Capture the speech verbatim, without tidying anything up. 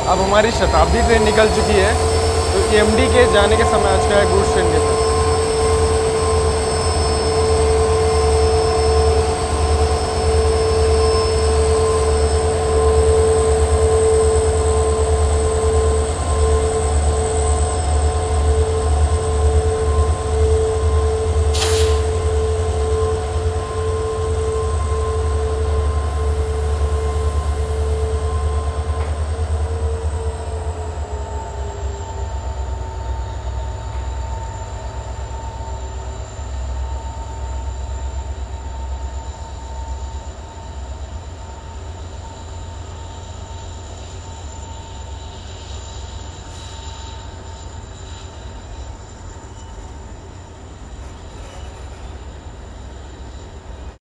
अब हमारी शताब्दी ट्रेन निकल चुकी है, तो एमडी के जाने के समय आ चुका है गुड्स ट्रेन के